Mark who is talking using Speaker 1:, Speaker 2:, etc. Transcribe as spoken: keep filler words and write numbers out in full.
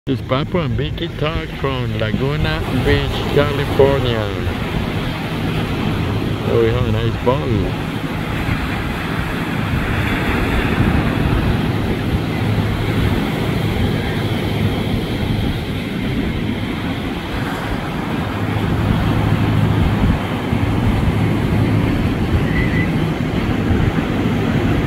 Speaker 1: This is Papa and Vicky Talk from Laguna Beach, California. Oh, we have a nice ball.